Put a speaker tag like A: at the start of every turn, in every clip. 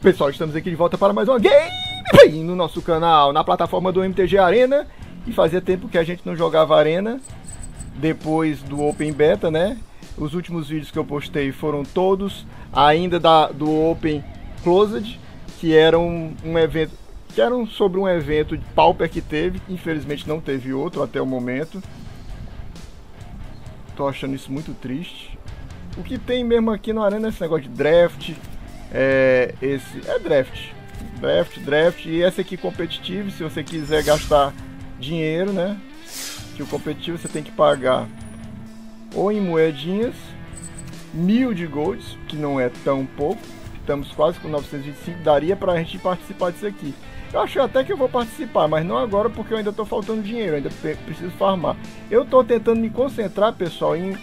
A: Pessoal, estamos aqui de volta para mais uma gameplay no nosso canal, na plataforma do MTG Arena. E fazia tempo que a gente não jogava Arena, depois do Open Beta, né? Os últimos vídeos que eu postei foram todos ainda do Open Closed, que eram sobre um evento de Pauper que teve. Infelizmente não teve outro até o momento. Tô achando isso muito triste. O que tem mesmo aqui no Arena é esse negócio de draft. Draft, e esse aqui competitivo, se você quiser gastar dinheiro, né? Que o competitivo você tem que pagar ou em moedinhas, 1000 de golds, que não é tão pouco, estamos quase com 925, daria pra gente participar disso aqui. Eu achei até que eu vou participar, mas não agora porque eu ainda tô faltando dinheiro, ainda preciso farmar. Eu tô tentando me concentrar, pessoal, em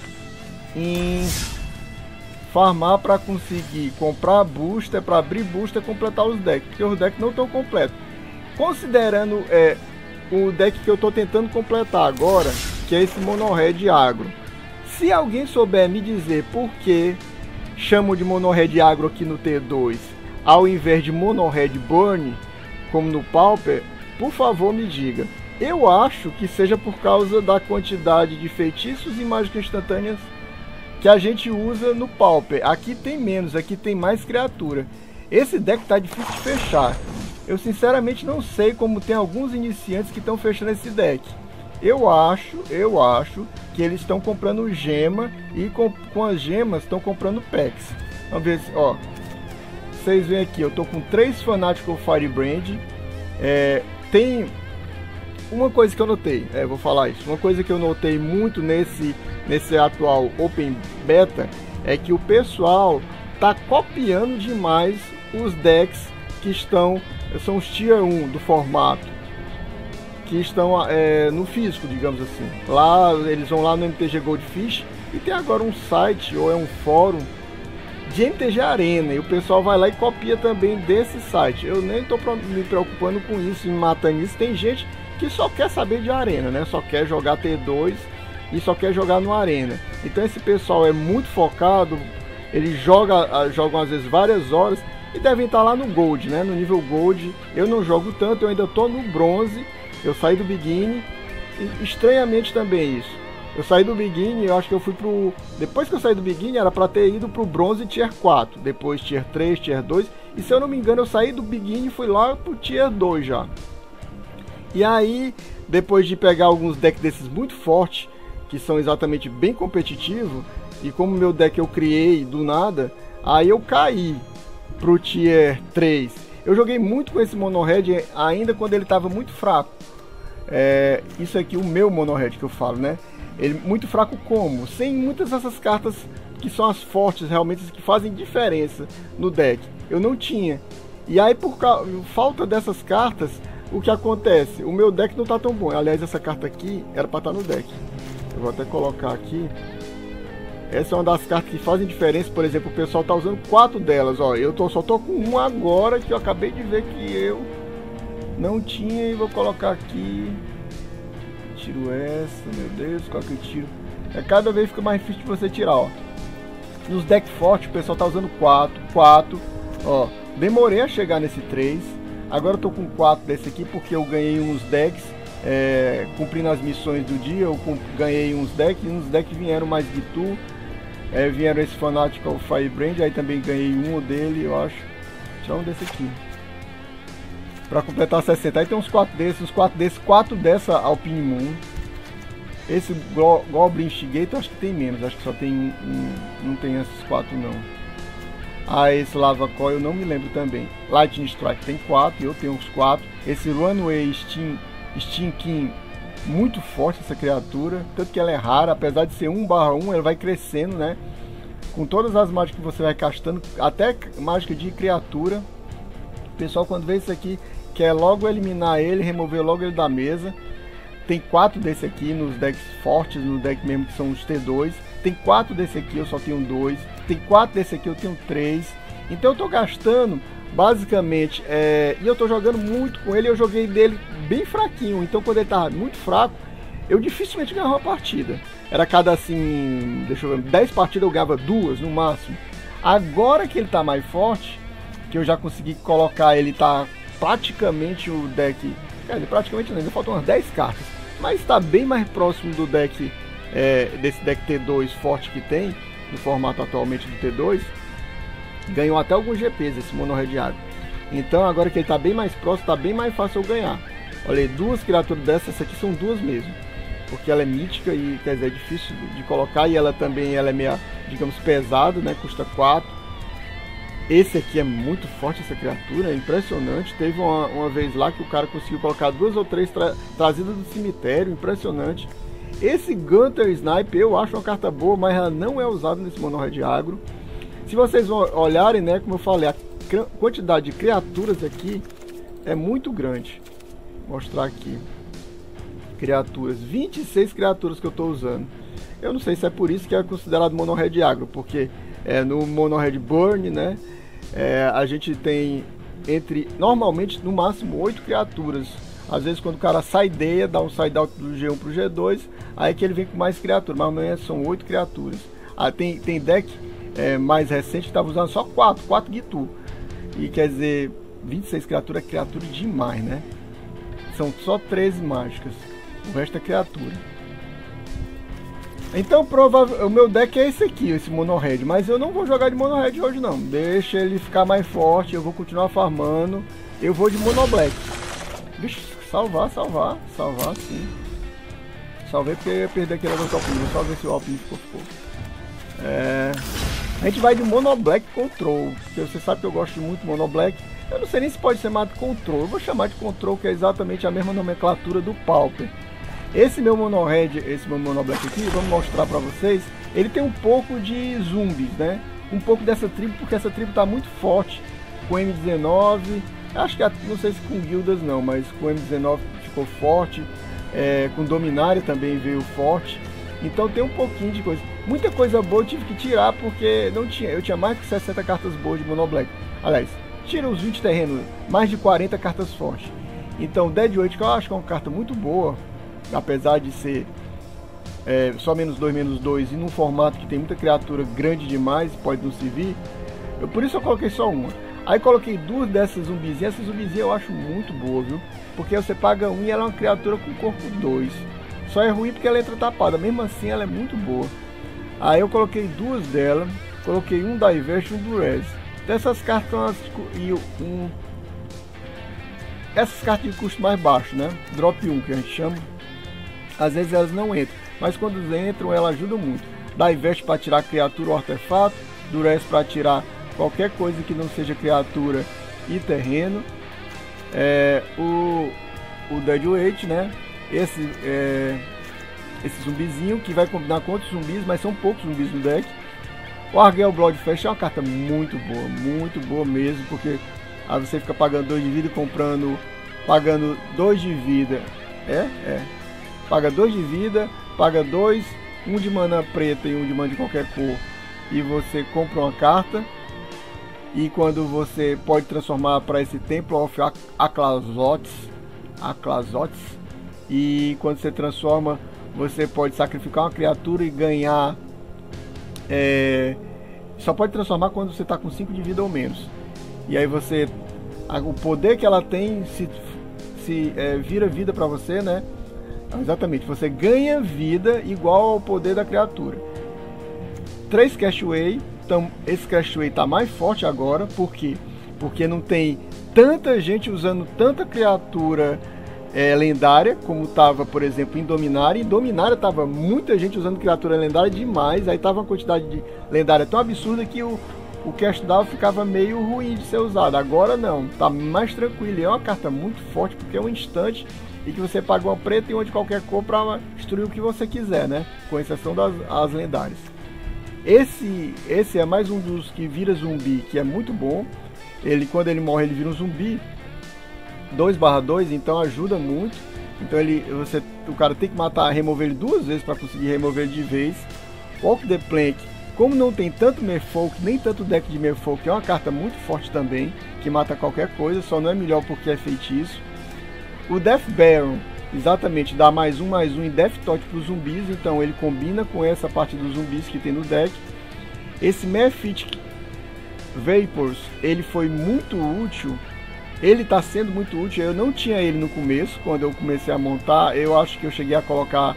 A: farmar para conseguir comprar booster, para abrir booster e completar os decks, porque os decks não estão completos. Considerando o deck que eu estou tentando completar agora, que é esse Mono Red Agro. Se alguém souber me dizer por que chamam de Mono Red Agro aqui no T2, ao invés de Mono Red Burn, como no Pauper, por favor me diga. Eu acho que seja por causa da quantidade de feitiços e mágicas instantâneas que a gente usa no Pauper. Aqui tem menos, aqui tem mais criatura. Esse deck tá difícil de fechar. Eu sinceramente não sei como tem alguns iniciantes que estão fechando esse deck. Eu acho que eles estão comprando gema e com as gemas estão comprando packs. Vamos ver se, ó. Vocês veem aqui, eu tô com 3 Fanatical Firebrand. Tem uma coisa que eu notei, vou falar isso. Uma coisa que eu notei muito nesse atual Open Beta é que o pessoal tá copiando demais os decks que são os Tier 1 do formato, que estão no físico, digamos assim. Lá eles vão lá no MTG Goldfish e tem agora um site ou um fórum de MTG Arena e o pessoal vai lá e copia também desse site. Eu nem tô me preocupando com isso, em matando isso. Tem gente que só quer saber de Arena, né? Só quer jogar T2 e só quer jogar no Arena. Então esse pessoal é muito focado, eles jogam às vezes várias horas e devem estar lá no Gold, né? No nível Gold. Eu não jogo tanto, eu ainda estou no Bronze. Eu saí do Beginning, estranhamente também isso. Eu saí do Beginning, eu acho que eu fui pro... Depois que eu saí do Beginning era para ter ido pro Bronze Tier 4, depois Tier 3, Tier 2. E se eu não me engano eu saí do Beginning e fui lá pro Tier 2 já. E aí, depois de pegar alguns decks desses muito fortes, que são exatamente bem competitivos, e como meu deck eu criei do nada, aí eu caí pro Tier 3. Eu joguei muito com esse Mono Red ainda quando ele estava muito fraco. Isso aqui, o meu Mono Red que eu falo, né? Ele muito fraco como? Sem muitas dessas cartas que são as fortes, realmente, que fazem diferença no deck. Eu não tinha. E aí, por falta dessas cartas, o que acontece? O meu deck não tá tão bom. Aliás, essa carta aqui era para estar no deck. Eu vou até colocar aqui. Essa é uma das cartas que fazem diferença. Por exemplo, o pessoal tá usando 4 delas. Ó, eu só tô com uma agora, que eu acabei de ver que eu não tinha. E vou colocar aqui. Tiro essa, meu Deus, qual que eu tiro? Cada vez fica mais difícil de você tirar, ó. Nos decks fortes, o pessoal tá usando 4. Ó, demorei a chegar nesse 3. Agora eu tô com 4 desse aqui porque eu ganhei uns decks, cumprindo as missões do dia. Eu ganhei uns decks, e uns decks vieram mais Gitu, vieram esse Fanatical Firebrand, aí também ganhei um dele, eu acho. Tirar um desse aqui pra completar 60. Aí tem uns 4 desses, 4 dessa Alpine Moon. Esse Goblin Instigator acho que tem menos, acho que só tem não tem esses 4 não. Esse Lava Coil eu não me lembro também. Lightning Strike tem 4, eu tenho uns 4. Esse Runaway Steam King, muito forte essa criatura. Tanto que ela é rara, apesar de ser 1/1, ela vai crescendo, né? Com todas as mágicas que você vai castando, até mágica de criatura. O pessoal quando vê isso aqui, quer logo eliminar ele, remover logo ele da mesa. Tem 4 desse aqui nos decks fortes, no deck mesmo que são os T2. Tem 4 desse aqui, eu só tenho 2. Tem 4 desse aqui, eu tenho 3. Então eu tô gastando, basicamente, e eu tô jogando muito com ele. Eu joguei dele bem fraquinho, então quando ele tava muito fraco, eu dificilmente ganhava uma partida. Era cada, assim, deixa eu ver, 10 partidas eu ganhava 2 no máximo. Agora que ele tá mais forte, que eu já consegui colocar ele, tá praticamente o deck, praticamente não, ainda faltam umas 10 cartas, mas está bem mais próximo do deck, desse deck T2 forte que tem, no formato atualmente do T2, ganhou até alguns GPs esse Mono Red Agro. Então agora que ele está bem mais próximo, está bem mais fácil eu ganhar. Olha aí, duas criaturas dessas, essa aqui são duas mesmo, porque ela é mítica e quer dizer, é difícil de colocar, e ela também é meio, digamos, pesada, né? Custa 4. Esse aqui é muito forte, essa criatura, é impressionante. Teve uma vez lá que o cara conseguiu colocar 2 ou 3 trazidas do cemitério, impressionante. Esse Gunter Sniper eu acho uma carta boa, mas ela não é usada nesse Mono Red Agro. Se vocês olharem, né, como eu falei, a quantidade de criaturas aqui é muito grande. Vou mostrar aqui. Criaturas, 26 criaturas que eu estou usando. Eu não sei se é por isso que é considerado Mono Red Agro, porque no Mono Red Burn, né, a gente tem normalmente no máximo 8 criaturas. Às vezes quando o cara saideia, dá um side out do G1 pro G2, aí que ele vem com mais criaturas, mas amanhã são 8 criaturas. Tem deck mais recente que estava usando só 4 Gitu. E quer dizer, 26 criaturas é criatura demais, né? São só 13 mágicas, o resto é criatura. Então o meu deck é esse aqui, esse Mono Red, mas eu não vou jogar de Mono Red hoje não. Deixa ele ficar mais forte, eu vou continuar farmando. Eu vou de Mono Black. Vixe, salvar sim. Salvei porque eu ia perder aquele negócio do Alpine, só ver se o Alpine ficou. A gente vai de Mono Black Control, porque você sabe que eu gosto muito de Mono Black. Eu não sei nem se pode ser chamado de Control, eu vou chamar de Control, que é exatamente a mesma nomenclatura do Pauper. Esse meu Mono Red, esse meu Mono Black aqui, vamos mostrar pra vocês. Ele tem um pouco de zumbis, né? Um pouco dessa tribo, porque essa tribo tá muito forte. Com M19, acho que não sei se com guildas não, mas com M19 ficou forte. Com Dominária também veio forte. Então tem um pouquinho de coisa. Muita coisa boa eu tive que tirar porque não tinha. Eu tinha mais de 60 cartas boas de Mono Black. Aliás, tira os 20 terrenos, mais de 40 cartas fortes. Então Dead Weight, que eu acho que é uma carta muito boa, apesar de ser só -2/-2 e num formato que tem muita criatura grande demais, pode não servir. Por isso eu coloquei só uma. Aí coloquei 2 dessas zumbizinhas. Essa zumbizinha eu acho muito boa, viu? Porque você paga 1 e ela é uma criatura com corpo 2. Só é ruim porque ela entra tapada, mesmo assim ela é muito boa. Aí eu coloquei 2 dela, coloquei um Divert e um Durez. Então essas cartas essas cartas de custo mais baixo, né? Drop 1 que a gente chama. Às vezes elas não entram, mas quando entram elas ajudam muito. Divert para tirar criatura ou artefato, Durez para tirar qualquer coisa que não seja criatura e terreno. O Dead Weight, né? Esse zumbizinho que vai combinar com outros zumbis, mas são poucos zumbis no deck. O Argel Bloodfest é uma carta muito boa mesmo, porque aí você fica pagando 2 de vida e pagando 2 de vida. Paga 2 de vida, paga 2, um de mana preta e um de mana de qualquer cor, e você compra uma carta. E quando você pode transformar para esse Temple of Aclazotes, e quando você transforma, você pode sacrificar uma criatura e ganhar. Só pode transformar quando você está com 5 de vida ou menos. E aí o poder que ela tem se vira vida para você, né? Exatamente, você ganha vida igual ao poder da criatura. 3 Castaway. Então esse Castaway está mais forte agora. Por quê? Porque não tem tanta gente usando tanta criatura lendária como estava, por exemplo, em Dominária. Em Dominária estava muita gente usando criatura lendária demais. Aí estava uma quantidade de lendária tão absurda que o Cast Down ficava meio ruim de ser usado. Agora não, tá mais tranquilo. É uma carta muito forte porque é um instante e que você paga uma preta e uma de qualquer cor para destruir o que você quiser, né? Com exceção das lendárias. Esse é mais um dos que vira zumbi, que é muito bom. Quando ele morre, ele vira um zumbi 2/2, então ajuda muito. Então o cara tem que remover ele 2 vezes para conseguir remover ele de vez. Walk the Plank, como não tem tanto Merfolk, nem tanto deck de Merfolk, é uma carta muito forte também, que mata qualquer coisa, só não é melhor porque é feitiço. O Death Baron, exatamente, dá +1/+1 em Death Touch para os zumbis, então ele combina com essa parte dos zumbis que tem no deck. Esse Mephitic Vapors, ele foi muito útil. Ele está sendo muito útil. Eu não tinha ele no começo, quando eu comecei a montar. Eu acho que eu cheguei a colocar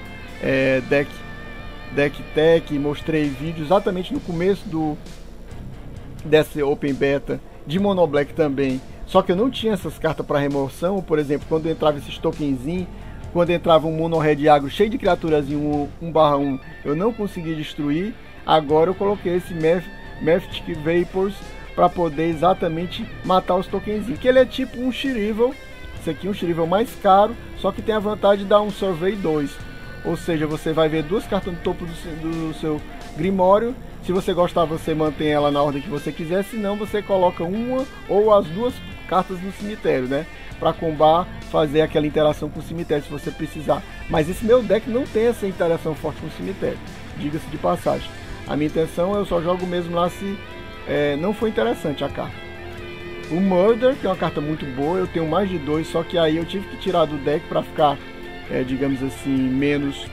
A: deck tech, mostrei vídeo exatamente no começo dessa Open Beta de Mono Black também. Só que eu não tinha essas cartas para remoção. Por exemplo, quando entrava esses tokenzinhos, quando entrava um Mono Red Agro cheio de criaturas em 1/1, eu não consegui destruir. Agora eu coloquei esse Mephitic Vapors para poder exatamente matar os tokenzinhos. Que ele é tipo um Shrivel. Esse aqui é um Shrivel mais caro, só que tem a vantagem de dar um Survey 2. Ou seja, você vai ver duas cartas no topo do seu Grimório. Se você gostar, você mantém ela na ordem que você quiser. Se não, você coloca uma ou as duas cartas no cemitério, né? Para combar, fazer aquela interação com o cemitério, se você precisar. Mas esse meu deck não tem essa interação forte com o cemitério, diga-se de passagem. A minha intenção, eu só jogo mesmo lá se não for interessante a carta. O Murder, que é uma carta muito boa, eu tenho mais de 2, só que aí eu tive que tirar do deck para ficar, digamos assim, menos...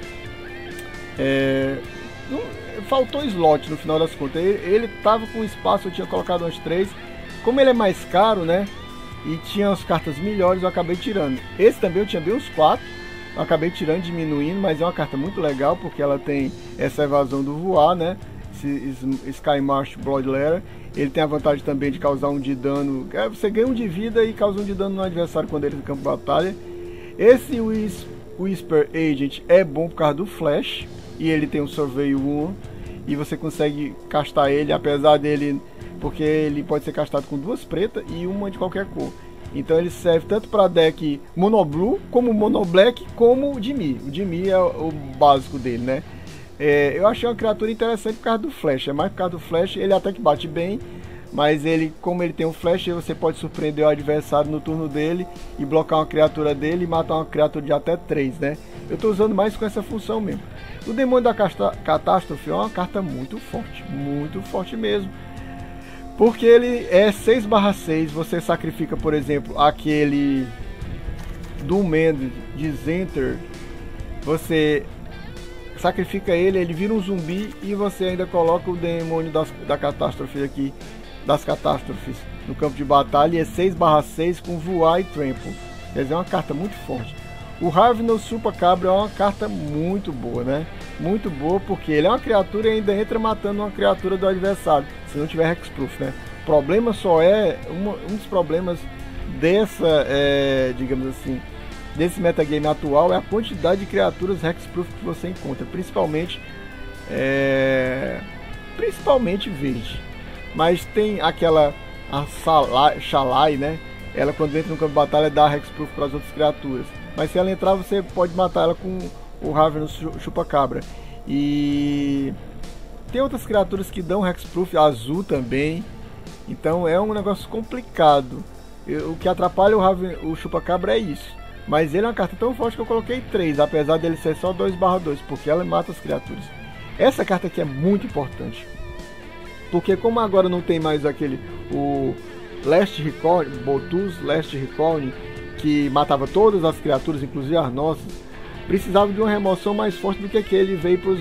A: faltou slot no final das contas. Ele tava com espaço, eu tinha colocado umas 3. Como ele é mais caro, né? E tinha as cartas melhores, eu acabei tirando. Esse também eu tinha bem uns 4. Eu acabei tirando, diminuindo, mas é uma carta muito legal porque ela tem essa evasão do voar, né? Sky Marsh Bloodletter. Ele tem a vantagem também de causar 1 de dano. Você ganha 1 de vida e causa 1 de dano no adversário quando ele é no campo de batalha. Esse Whisper Agent é bom por causa do Flash. E ele tem um Survey 1. E você consegue castar ele, apesar dele... Porque ele pode ser castado com 2 pretas e uma de qualquer cor. Então ele serve tanto para deck Mono Blue, como Mono Black, como o Jimmy. O Jimmy é o básico dele, né? Eu achei uma criatura interessante por causa do Flash. É mais por causa do Flash, ele até que bate bem. Mas ele, como ele tem um Flash, você pode surpreender o adversário no turno dele e blocar uma criatura dele e matar uma criatura de até 3, né? Eu estou usando mais com essa função mesmo. O Demônio da Catástrofe é uma carta muito forte mesmo. Porque ele é 6/6, você sacrifica, por exemplo, aquele Doomend de Zentr, você sacrifica ele, ele vira um zumbi e você ainda coloca o Demônio da Catástrofe aqui, das Catástrofes, no campo de batalha, e é 6/6 com voar e trample. Quer dizer, é uma carta muito forte. O Ravenous Chupacabra é uma carta muito boa, né? Muito boa porque ele é uma criatura e ainda entra matando uma criatura do adversário, se não tiver Hexproof, né? O problema só é, um dos problemas dessa, digamos assim, desse metagame atual é a quantidade de criaturas Hexproof que você encontra, principalmente verde. Mas tem aquela Shalai, né? Ela quando entra no campo de batalha dá Hexproof para as outras criaturas. Mas se ela entrar, você pode matar ela com o Ravenous Chupacabra. E tem outras criaturas que dão Hexproof, azul também. Então é um negócio complicado. O que atrapalha o Chupacabra é isso. Mas ele é uma carta tão forte que eu coloquei 3, apesar dele ser só 2/2, porque ela mata as criaturas. Essa carta aqui é muito importante. Porque como agora não tem mais o Last Record, Botus Last Record, que matava todas as criaturas, inclusive as nossas, precisava de uma remoção mais forte do que aquele Vapors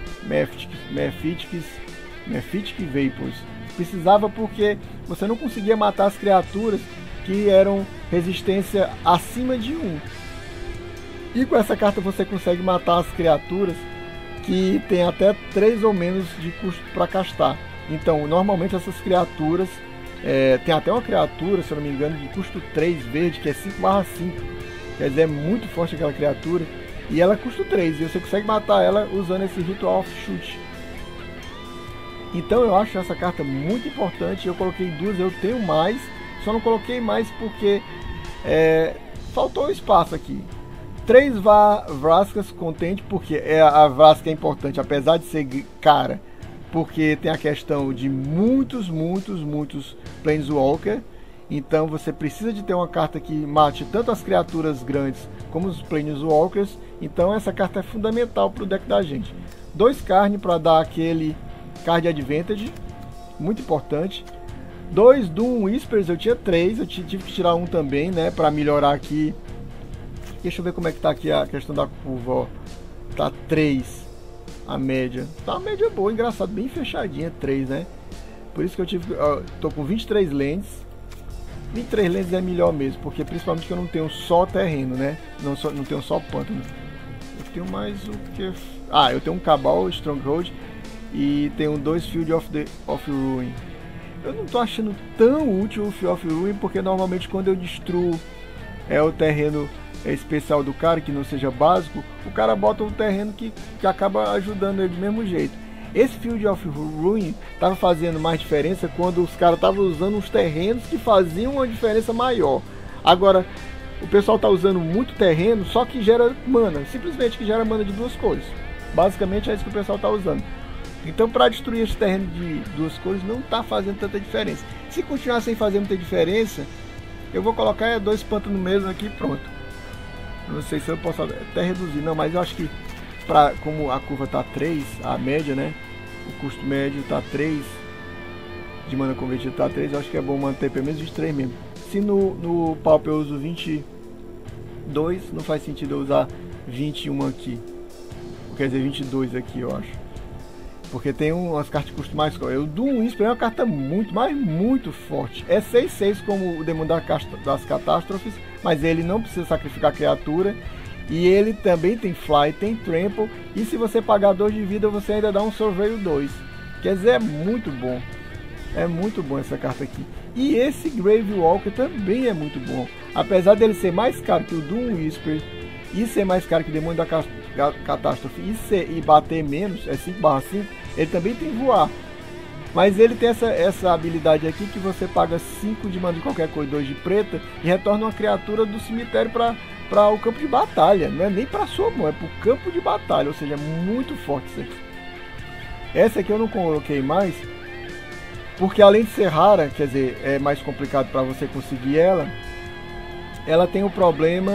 A: Mephitic Vapors. Precisava porque você não conseguia matar as criaturas que eram resistência acima de 1. E com essa carta você consegue matar as criaturas que tem até 3 ou menos de custo para castar. Então, normalmente essas criaturas... tem até uma criatura, se eu não me engano, de custo 3 verde, que é 5/5. Quer dizer, é muito forte aquela criatura. E ela custa 3, e você consegue matar ela usando esse Ritual of Shoot. Então eu acho essa carta muito importante. Eu coloquei 2, eu tenho mais. Só não coloquei mais porque faltou espaço aqui. 3 Vraskas contente, porque a Vraska é importante, apesar de ser cara. Porque tem a questão de muitos Planeswalker. Então você precisa de ter uma carta que mate tanto as criaturas grandes como os Planeswalkers. Então essa carta é fundamental para o deck da gente. 2 carne para dar aquele card advantage, muito importante. 2 Doom Whispers, eu tinha 3, eu tive que tirar um também, né, para melhorar aqui. Deixa eu ver como é que tá aqui a questão da curva, ó. Tá 3 a média. Tá uma média boa, engraçado, bem fechadinha, 3, né? Por isso que eu tô com 23 lentes. 23 lentes é melhor mesmo, porque principalmente que eu não tenho só terreno, né? Não tenho só pântano. Eu tenho mais o que... Ah, eu tenho um Cabal, Stronghold e tenho 2 Field of Ruin. Eu não tô achando tão útil o Field of Ruin, porque normalmente quando eu destruo o terreno especial do cara, que não seja básico, o cara bota um terreno que acaba ajudando ele do mesmo jeito. Esse Field of Ruin estava fazendo mais diferença quando os caras estavam usando uns terrenos que faziam uma diferença maior. Agora, o pessoal está usando muito terreno, só que gera mana, simplesmente que gera mana de 2 cores. Basicamente é isso que o pessoal está usando. Então, para destruir esse terreno de 2 cores não está fazendo tanta diferença. Se continuar sem fazer muita diferença, eu vou colocar 2 pântanos mesmo aqui, pronto. Não sei se eu posso até reduzir, não, mas eu acho que como a curva tá 3, a média, né? O custo médio tá 3, de mana convertida tá 3, eu acho que é bom manter pelo menos 23 mesmo. Se no Pauper eu uso 22, não faz sentido eu usar 21 aqui. Quer dizer, 22 aqui, eu acho. Porque tem umas cartas de custo mais forte. O Doom Whisper é uma carta muito forte. É 6/6 como o Demônio das Catástrofes, mas ele não precisa sacrificar a criatura. E ele também tem Fly, tem Trample. E se você pagar 2 de vida, você ainda dá um Surveio 2. Quer dizer, é muito bom. É muito bom essa carta aqui. E esse Grave Walker também é muito bom. Apesar dele ser mais caro que o Doom Whisper e ser mais caro que o Demônio da Catástrofe e bater menos, é 5/5, ele também tem voar. Mas ele tem essa habilidade aqui que você paga 5 de mana de qualquer coisa, 2 de preta, e retorna uma criatura do cemitério para o campo de batalha. Não é nem para sua mão, é para o campo de batalha, ou seja, é muito forte isso aqui. Essa aqui eu não coloquei mais, porque além de ser rara, quer dizer, é mais complicado para você conseguir ela tem o problema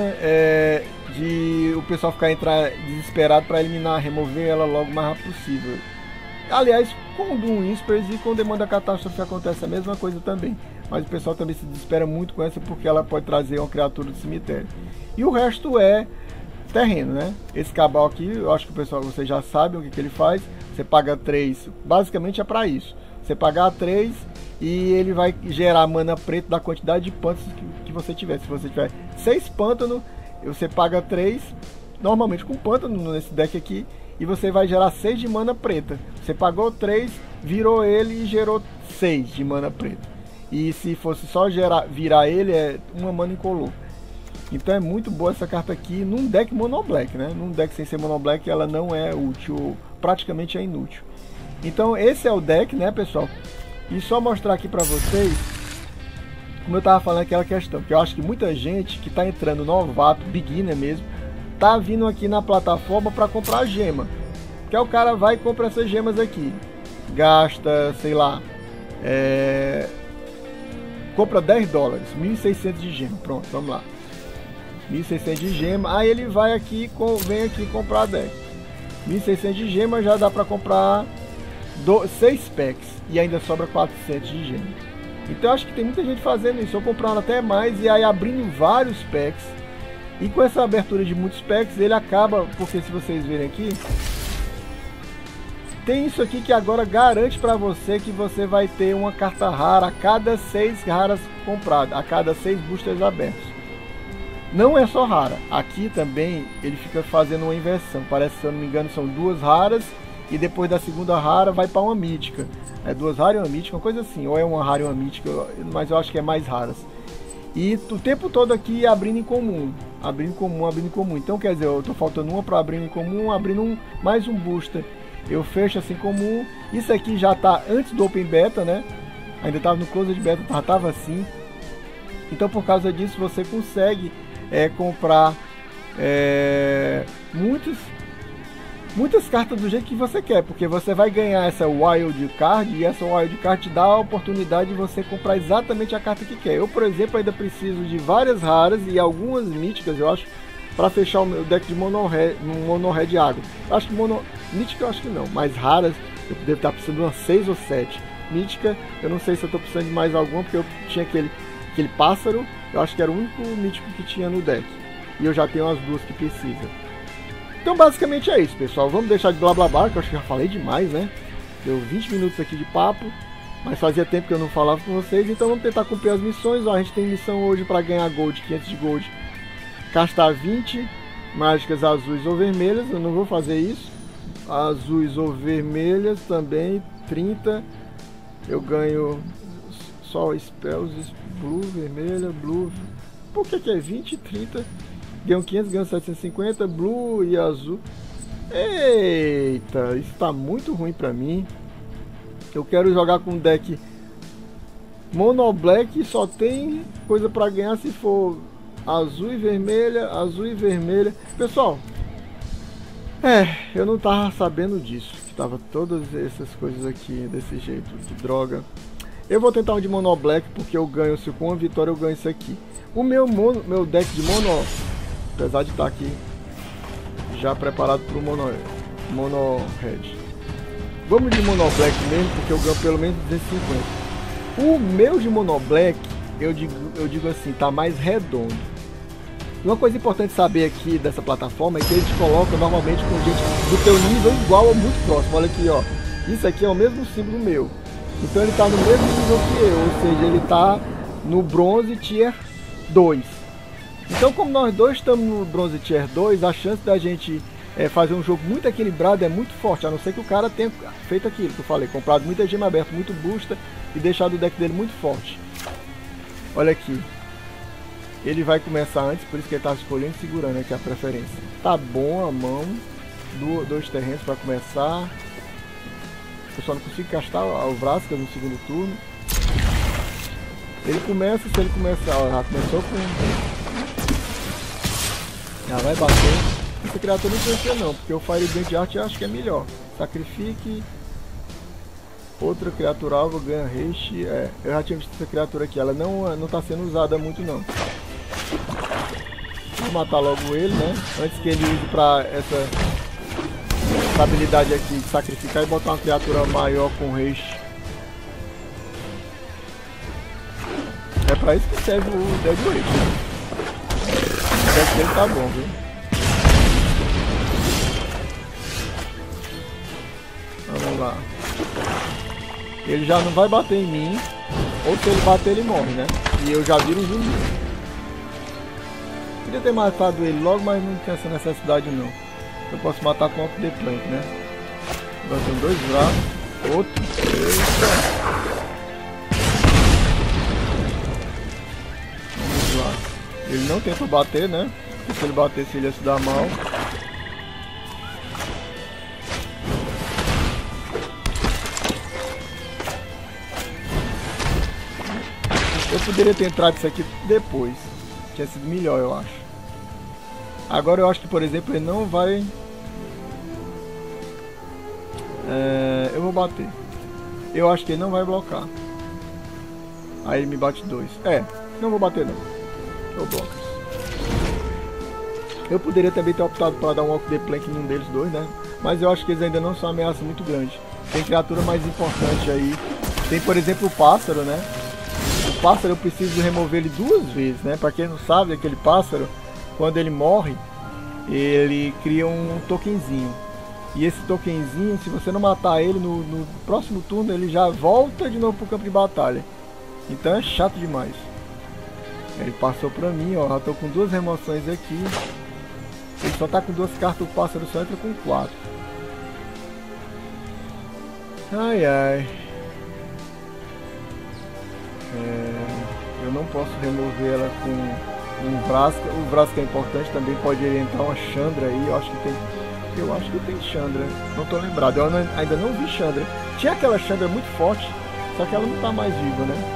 A: de o pessoal entrar desesperado para remover ela logo o mais rápido possível. Aliás, com o Doom Whispers e com o Demônio da Catástrofe acontece a mesma coisa também. Mas o pessoal também se desespera muito com essa, porque ela pode trazer uma criatura do cemitério. E o resto é terreno, né? Esse Cabal aqui, eu acho que o pessoal, vocês já sabem o que ele faz. Você paga 3, basicamente é para isso. Você pagar 3 e ele vai gerar mana preta da quantidade de pântanos que você tiver. Se você tiver 6 pântanos, você paga 3, normalmente com pântano nesse deck aqui, e você vai gerar 6 de mana preta. Você pagou 3, virou ele e gerou 6 de mana preta. E se fosse só virar ele, é uma mana incolor. Então é muito boa essa carta aqui num deck mono black, né? Num deck sem ser mono black ela não é útil, praticamente é inútil. Então esse é o deck, né, pessoal? E só mostrar aqui pra vocês, como eu tava falando, aquela questão, que eu acho que muita gente que tá entrando novato, beginner mesmo, tá vindo aqui na plataforma para comprar gema. Que o cara vai e compra essas gemas aqui, gasta, sei lá, compra 10 dólares, 1.600 de gema, pronto, vamos lá, 1.600 de gema, aí ele vai aqui, vem aqui comprar 10, 1.600 de gema já dá para comprar 6 packs e ainda sobra 400 de gema. Então eu acho que tem muita gente fazendo isso, ou comprando até mais e aí abrindo vários packs. E com essa abertura de muitos packs ele acaba, porque se vocês verem aqui, tem isso aqui que agora garante para você que você vai ter uma carta rara a cada 6 raras compradas, a cada 6 boosters abertos. Não é só rara, aqui também ele fica fazendo uma inversão, parece, se eu não me engano, são 2 raras e depois da segunda rara vai para uma mítica. É 2 raras e uma mítica, uma coisa assim, ou é uma rara e uma mítica, mas eu acho que é mais raras. E o tempo todo aqui abrindo em comum, abrindo em comum, abrindo em comum. Então quer dizer, eu tô faltando uma para abrir em comum, abrindo mais um booster. Eu fecho assim comum. Isso aqui já tá antes do Open Beta, né? Ainda tava no Closed Beta, já tava assim. Então por causa disso você consegue comprar muitas cartas do jeito que você quer, porque você vai ganhar essa Wild Card e essa Wild Card te dá a oportunidade de você comprar exatamente a carta que quer. Eu, por exemplo, ainda preciso de várias raras e algumas míticas, eu acho, para fechar o meu deck de mono red água. Eu acho que mítica eu acho que não, mas raras eu devo estar precisando de umas 6 ou 7. Mítica, eu não sei se eu estou precisando de mais alguma, porque eu tinha aquele pássaro, eu acho que era o único mítico que tinha no deck. E eu já tenho as 2 que precisa. Então basicamente é isso, pessoal. Vamos deixar de blá blá blá, que eu acho que já falei demais, né? Deu 20 minutos aqui de papo. Mas fazia tempo que eu não falava com vocês, então vamos tentar cumprir as missões. Ó, a gente tem missão hoje para ganhar gold, 500 de gold. Castar 20 mágicas azuis ou vermelhas, eu não vou fazer isso. Azuis ou vermelhas também, 30. Eu ganho só spells, blue, vermelha, blue. Por que é 20 e 30? Ganho 500, ganho 750, blue e azul. Eita, isso tá muito ruim pra mim. Eu quero jogar com um deck mono black e só tem coisa pra ganhar se for azul e vermelha, azul e vermelha. Pessoal, eu não tava sabendo disso, que tava todas essas coisas aqui desse jeito, que droga. Eu vou tentar um de mono black porque eu ganho, se com uma vitória eu ganho isso aqui. O meu deck de mono, apesar de estar aqui já preparado para o mono red. Vamos de mono black mesmo, porque eu ganho pelo menos 250. O meu de mono black, eu digo assim, tá mais redondo. Uma coisa importante saber aqui dessa plataforma é que eles colocam normalmente com gente do teu nível igual ou muito próximo. Olha aqui, ó. Isso aqui é o mesmo símbolo meu. Então ele tá no mesmo nível que eu, ou seja, ele tá no bronze tier 2. Então, como nós dois estamos no bronze tier 2, a chance da gente fazer um jogo muito equilibrado é muito forte, a não ser que o cara tenha feito aquilo que eu falei, comprado muita gema aberta, muito booster e deixado o deck dele muito forte. Olha aqui, ele vai começar antes, por isso que ele está escolhendo e segurando aqui a preferência. Tá bom a mão, dois terrenos para começar. Eu só não consigo castar o Vraska no segundo turno. Ele começa, se ele começar, ó, já começou com... Já vai bater. Essa criatura não precisa não, porque o Fire Brand Art eu acho que é melhor. Sacrifique. Outra criatura alvo ganha haste. Eu já tinha visto essa criatura aqui, ela não tá sendo usada muito não. Vou matar logo ele, né? Antes que ele use pra essa habilidade aqui de sacrificar e botar uma criatura maior com haste. É pra isso que serve o Dead Weight. O deck dele tá bom, viu? Vamos lá. Ele já não vai bater em mim. Ou se ele bater, ele morre, né? E eu já viro um zumbi. Queria ter matado ele logo, mas não tinha essa necessidade não. Eu posso matar com o The Plank, né? Agora tem dois braços. Outro. Eita. Vamos lá. Ele não tenta bater, né? Porque se ele batesse, ele ia se dar mal. Eu poderia ter entrado isso aqui depois. Tinha sido melhor, eu acho. Agora eu acho que, por exemplo, ele não vai... eu vou bater. Eu acho que ele não vai blocar. Aí ele me bate 2. Não vou bater não. Eu bloco. Eu poderia também ter optado para dar um Walk the Plank em um deles dois, né? Mas eu acho que eles ainda não são uma ameaça muito grande. Tem criatura mais importante aí. Tem, por exemplo, o pássaro, né? O pássaro eu preciso remover ele 2 vezes, né? Para quem não sabe, aquele pássaro, quando ele morre, ele cria um tokenzinho. E esse tokenzinho, se você não matar ele no próximo turno, ele já volta de novo pro campo de batalha. Então é chato demais. Ele passou pra mim, ó. Já tô com 2 remoções aqui. Ele só tá com 2 cartas, o pássaro só entra com 4. Ai ai. Eu não posso remover ela com um Vraska. O Vraska é importante, também pode entrar uma Chandra aí. Eu acho que tem Chandra. Não tô lembrado. Eu ainda não vi Chandra. Tinha aquela Chandra muito forte, só que ela não tá mais viva, né?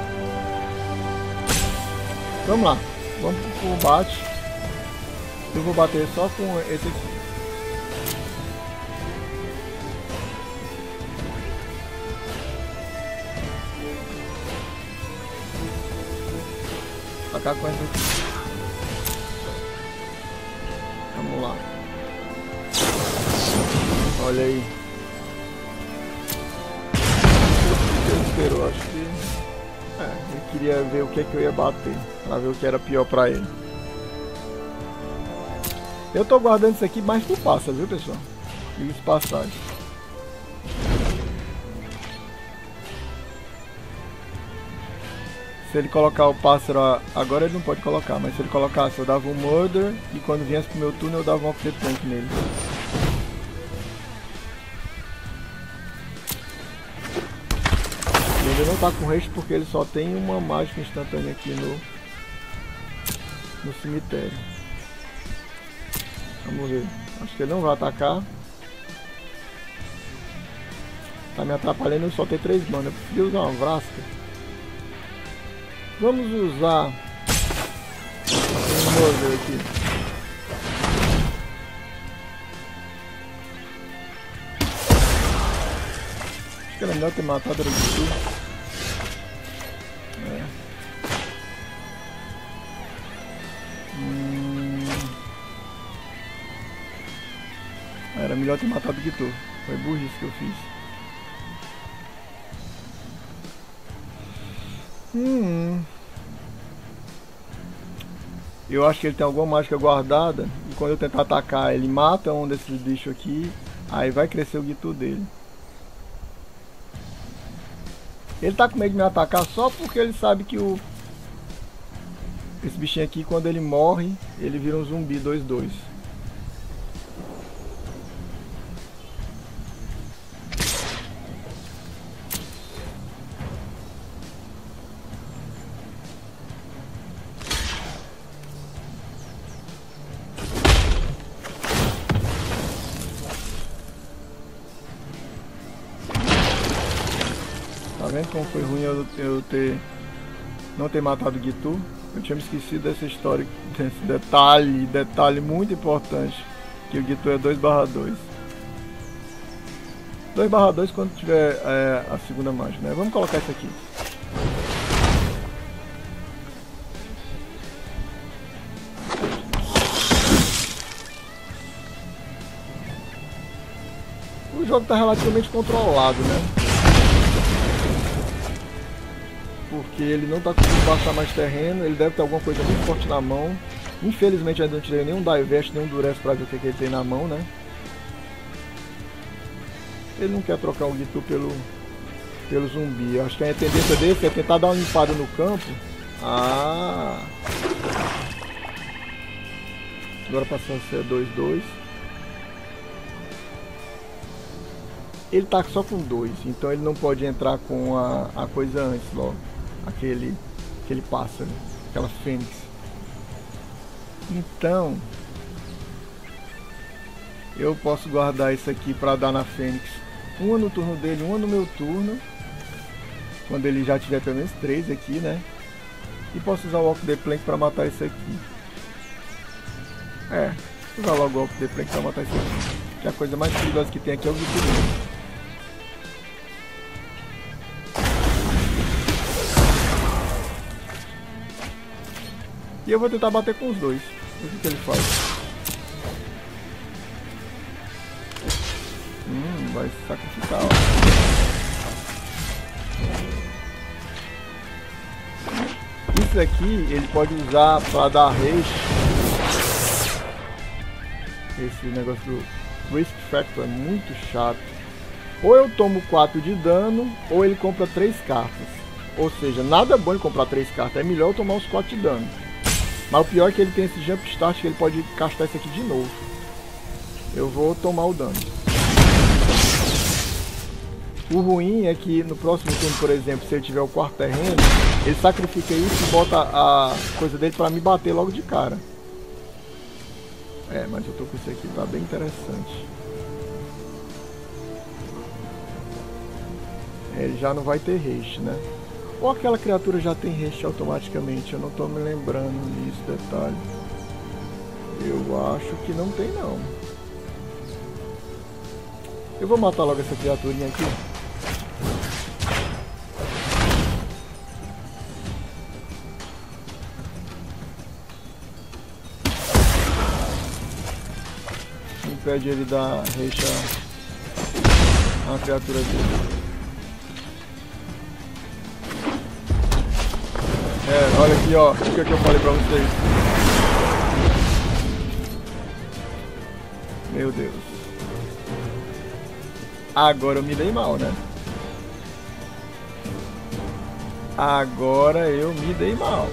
A: Vamos lá. Vamos pro combate. Eu vou bater só com esse aqui. Tacar com essa aqui. Vamos lá. Olha aí. Ele esperou, acho que... eu queria ver o que eu ia bater, pra ver o que era pior pra ele. Eu tô guardando isso aqui mais pro pássaro, viu, pessoal? E os passagens. Se ele colocar o pássaro, agora ele não pode colocar, mas se ele colocasse eu dava um Murder e quando viesse pro meu turno eu dava um Off the Plank nele. Ele ainda não tá com haste porque ele só tem uma mágica instantânea aqui no cemitério. Vamos ver. Acho que ele não vai atacar. Tá me atrapalhando, eu só tenho 3 mana. Eu preciso usar uma Vraska. Vamos usar um Murder aqui. Acho que era melhor ter matado o Gitu. Era melhor ter matado o Gitu. Foi burrice que eu fiz. Eu acho que ele tem alguma mágica guardada e quando eu tentar atacar ele mata um desses bichos aqui, aí vai crescer o Gitu dele. Ele tá com medo de me atacar só porque ele sabe que esse bichinho aqui, quando ele morre, ele vira um zumbi 2/2. Tá vendo como foi ruim eu não ter matado o Gitu? Eu tinha me esquecido dessa história, desse detalhe muito importante, que o Gitu é 2/2. 2/2 quando tiver a segunda mágica, né? Vamos colocar isso aqui. O jogo está relativamente controlado, né? Porque ele não está conseguindo baixar mais terreno, ele deve ter alguma coisa muito forte na mão. Infelizmente ainda não tirei nenhum Divest, nenhum Duress para ver o que ele tem na mão, né? Ele não quer trocar o Gitu pelo zumbi. Eu acho que a tendência dele é tentar dar uma limpada no campo. Ah! Agora passou a ser 2/2. Ele tá só com 2, então ele não pode entrar com a coisa antes logo. Aquele pássaro, aquela fênix. Então eu posso guardar isso aqui para dar na fênix. Uma no turno dele, uma no meu turno. Quando ele já tiver pelo menos 3 aqui, né? E posso usar o Off the Plank para matar isso aqui. Usar logo o Off the Plank para matar isso aqui. Que a coisa mais perigosa que tem aqui é o Gitu. E eu vou tentar bater com os dois. O que ele faz? Vai sacrificar, ó. Isso aqui ele pode usar para dar haste. Esse negócio do Risk Factor é muito chato. Ou eu tomo 4 de dano, ou ele compra 3 cartas. Ou seja, nada bom ele comprar 3 cartas. É melhor eu tomar os 4 de dano. Mas o pior é que ele tem esse Jump Start que ele pode castar isso aqui de novo. Eu vou tomar o dano. O ruim é que no próximo turno, por exemplo, se ele tiver o 4º terreno, ele sacrifica isso e bota a coisa dele pra me bater logo de cara. Mas eu tô com isso aqui, tá bem interessante. Ele já não vai ter haste, né? Ou aquela criatura já tem haste automaticamente, eu não tô me lembrando disso, detalhe. Eu acho que não tem não. Eu vou matar logo essa criaturinha aqui. Impede ele dar haste a criatura dele. Olha aqui, ó, o que eu falei pra vocês. Meu Deus. Agora eu me dei mal, né? Agora eu me dei mal.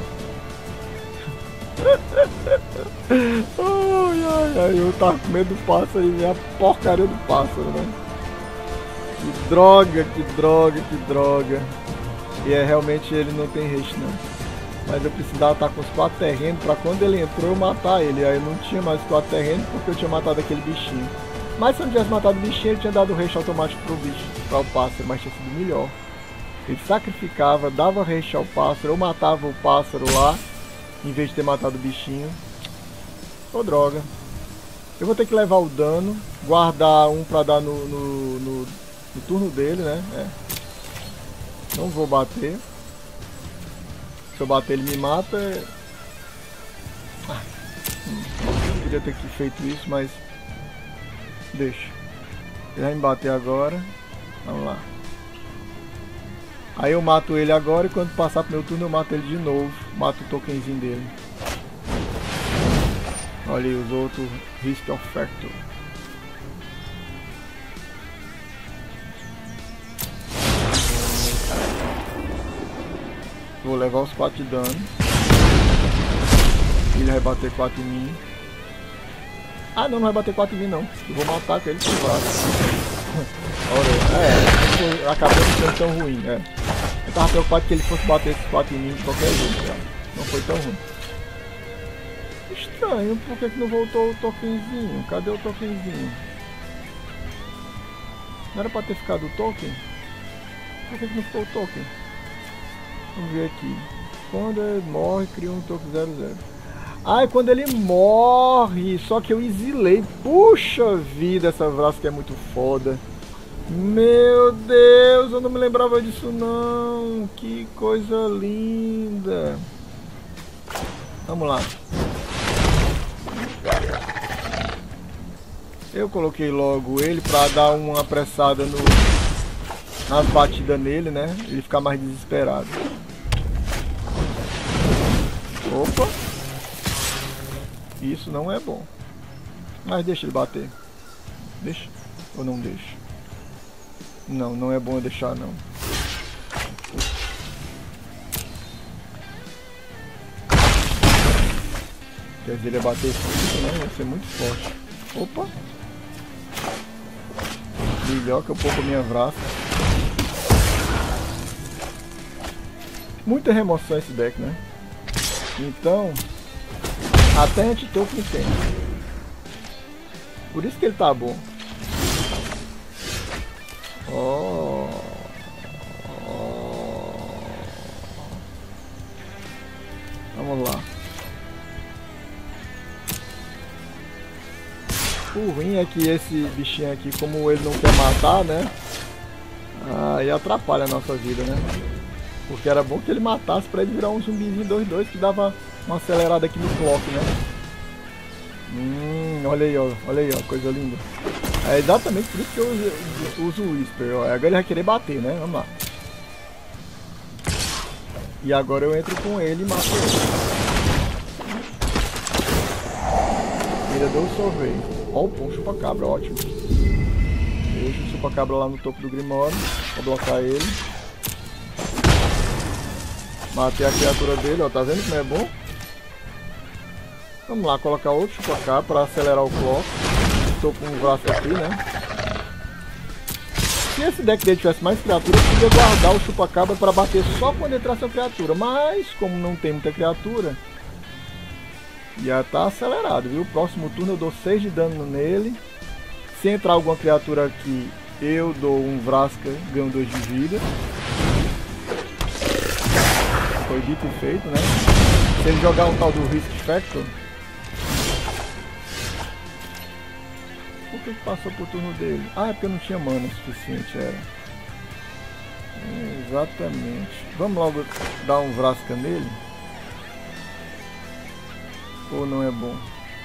A: Ai, eu tava com medo do pássaro e ver a porcaria do pássaro, né? Que droga, que droga, que droga. E realmente ele não tem haste não. Mas eu precisava estar com os 4 terrenos pra quando ele entrou eu matar ele. Aí eu não tinha mais 4 terrenos porque eu tinha matado aquele bichinho. Mas se eu não tivesse matado o bichinho, ele tinha dado o haste automático pro bicho, para o pássaro, mas tinha sido melhor. Ele sacrificava, dava haste ao pássaro, eu matava o pássaro lá, em vez de ter matado o bichinho. Ô droga. Eu vou ter que levar o dano, guardar um pra dar no turno dele, né? Não vou bater. Se eu bater ele me mata. Não queria ter feito isso, mas deixa. Ele vai me bater agora. Vamos lá. Aí eu mato ele agora e quando passar pro meu turno eu mato ele de novo. Mato o tokenzinho dele. Olha aí os outros. Risk of Factor. Vou levar os 4 de dano. Ele vai bater 4 em mim. Ah não, não vai bater 4 em mim não. Eu vou matar com ele por braço. Olha, acabou não sendo tão ruim, Eu tava preocupado que ele fosse bater esses 4 em mim de qualquer jeito, cara. Não foi tão ruim. Estranho, por que não voltou o tokenzinho? Cadê o tokenzinho? Não era pra ter ficado o token? Por que não ficou o token? Vamos ver aqui. Quando ele morre, cria um token 00. Ah, é quando ele morre. Só que eu exilei. Puxa vida, essa Vraska é muito foda. Meu Deus, eu não me lembrava disso não. Que coisa linda. Vamos lá. Eu coloquei logo ele pra dar uma apressada nas batidas nele, né? Ele ficar mais desesperado. Opa! Isso não é bom. Mas deixa ele bater. Deixa? Ou não deixa? Não, não é bom eu deixar não. Quer dizer, ele bater isso, né? Vai ser muito forte. Opa! Melhor que eu pôr com a minha Vraska. Muita remoção esse deck, né? Então, até anti-token tem. Por isso que ele tá bom. Vamos lá. O ruim é que esse bichinho aqui, como ele não quer matar, né? Aí atrapalha a nossa vida, né? Porque era bom que ele matasse pra ele virar um zumbizinho 2-2 que dava uma acelerada aqui no clock, né? Olha aí, ó. Olha aí, ó. Coisa linda. É exatamente por isso que eu uso o Whisper, ó. Agora ele vai querer bater, né? Vamos lá. E agora eu entro com ele e mato ele. Ele deu um sorvete. Ó, o chupa-cabra, ótimo. Deixa o chupa-cabra lá no topo do Grimório. Vou blocar ele. Matei a criatura dele, ó. Tá vendo como é bom? Vamos lá, colocar outro chupa-cabra para acelerar o clock. Estou com o braço aqui, né? Se esse deck dele tivesse mais criatura, eu podia guardar o chupa-cabra para bater só quando entrasse a criatura. Mas, como não tem muita criatura, já tá acelerado, viu? Próximo turno eu dou 6 de dano nele. Se entrar alguma criatura aqui, eu dou um Vraska, ganho 2 de vida. Foi dito e feito, né? Se ele jogar um tal do Risk Factor. Por que passou pro turno dele? Ah, é porque eu não tinha mana suficiente, era. Exatamente. Vamos logo dar um Vraska nele. Ou não é bom?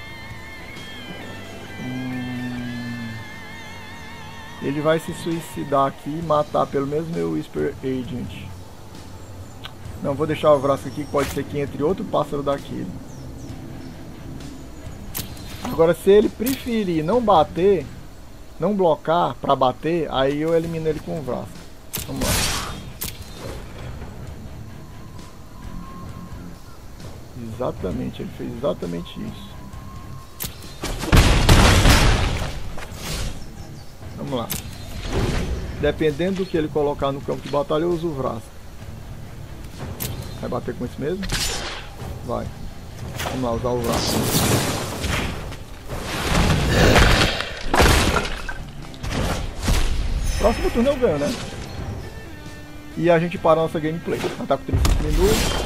A: Ele vai se suicidar aqui e matar pelo menos meu Whisper Agent. Não, vou deixar o Vraska aqui, que pode ser que entre outro pássaro daquele. Agora, se ele preferir não bater, não blocar pra bater, aí eu elimino ele com o Vraska. Vamos lá. Exatamente, ele fez exatamente isso. Vamos lá. Dependendo do que ele colocar no campo de batalha, eu uso o Vraska. Vai bater com esse mesmo? Vai. Vamos lá, usar o Vraska. Próximo turno eu ganho, né? E a gente para a nossa gameplay. Tá com 35 minutos.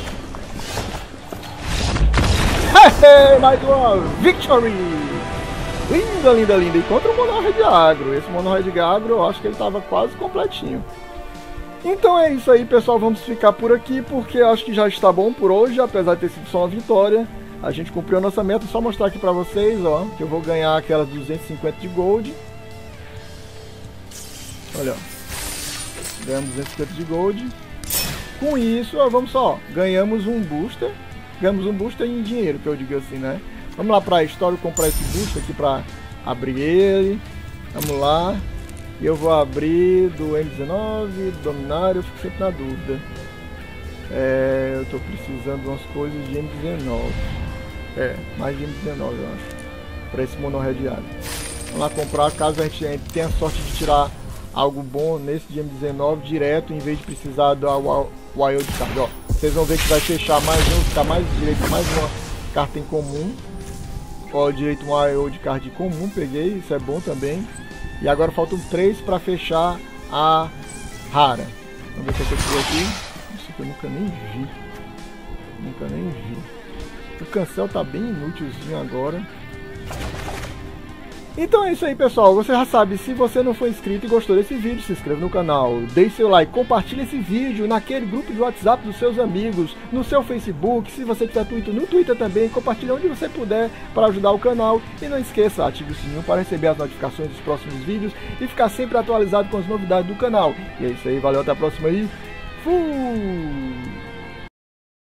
A: Mais uma victory! Linda, linda, linda. E contra o Mono-Red Agro. Esse Mono-Red Agro eu acho que ele estava quase completinho. Então é isso aí, pessoal. Vamos ficar por aqui porque eu acho que já está bom por hoje. Apesar de ter sido só uma vitória, a gente cumpriu a nossa meta. Só mostrar aqui pra vocês, ó, que eu vou ganhar aquelas 250 de gold. Olha, ó. Ganhamos 250 de gold. Com isso, ó, vamos só. Ganhamos um booster. Ganhamos um booster em dinheiro, que eu digo assim, né? Vamos lá para a história, comprar esse booster aqui para abrir ele. Vamos lá. E eu vou abrir do M19, do Dominário, eu fico sempre na dúvida. Eu estou precisando de umas coisas de M19. Mais de M19 eu acho. Para esse Mono-Red Agro. Vamos lá comprar, caso a gente tenha a sorte de tirar algo bom nesse de M19 direto, em vez de precisar do Wild Card. Ó, vocês vão ver que vai fechar mais um, ficar mais direito, mais uma carta em comum. Ó, direito uma Wild Card comum, peguei, isso é bom também. E agora faltam 3 para fechar a rara. Vamos ver o que eu tenho aqui. Isso aqui eu nunca nem vi. Nunca nem vi. O cancel tá bem inútilzinho agora. Então é isso aí, pessoal. Você já sabe, se você não for inscrito e gostou desse vídeo, se inscreva no canal, deixe seu like, compartilhe esse vídeo naquele grupo de WhatsApp dos seus amigos, no seu Facebook, se você tiver Twitter, no Twitter também, compartilhe onde você puder para ajudar o canal. E não esqueça, ative o sininho para receber as notificações dos próximos vídeos e ficar sempre atualizado com as novidades do canal. E é isso aí, valeu, até a próxima aí. Fui!